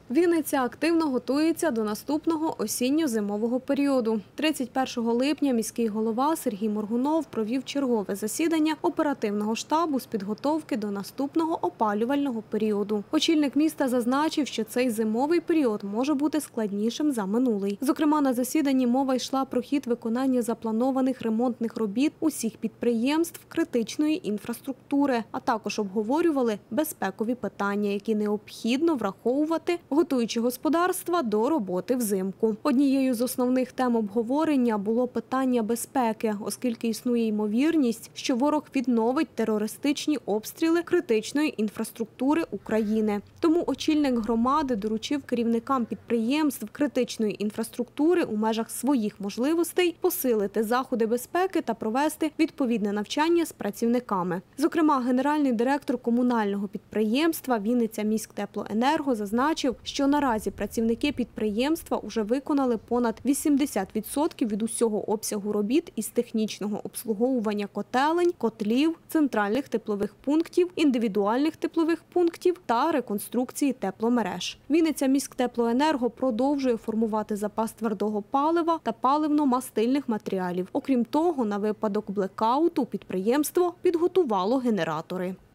Вінниця активно готується до наступного осінньо-зимового періоду. 31 липня міський голова Сергій Моргунов провів чергове засідання оперативного штабу з підготовки до наступного опалювального періоду. Очільник міста зазначив, що цей зимовий період може бути складнішим за минулий. Зокрема, на засіданні мова йшла про хід виконання запланованих ремонтних робіт усіх підприємств критичної інфраструктури, а також обговорювали безпекові питання, які необхідно враховувати, готуючи господарства до роботи взимку. Однією з основних тем обговорення було питання безпеки, оскільки існує ймовірність, що ворог відновить терористичні обстріли критичної інфраструктури України. Тому очільник громади доручив керівникам підприємств критичної інфраструктури у межах своїх можливостей посилити заходи безпеки та провести відповідне навчання з працівниками. Зокрема, генеральний директор комунального підприємства «Вінниця-Міськтеплоенерго» зазначив, що наразі працівники підприємства вже виконали понад 80% від усього обсягу робіт із технічного обслуговування котелень, котлів, центральних теплових пунктів, індивідуальних теплових пунктів та реконструкції тепломереж. «Вінниця-Міськтеплоенерго» продовжує формувати запас твердого палива та паливно-мастильних матеріалів. Окрім того, на випадок блекауту підприємство підготувало генератори.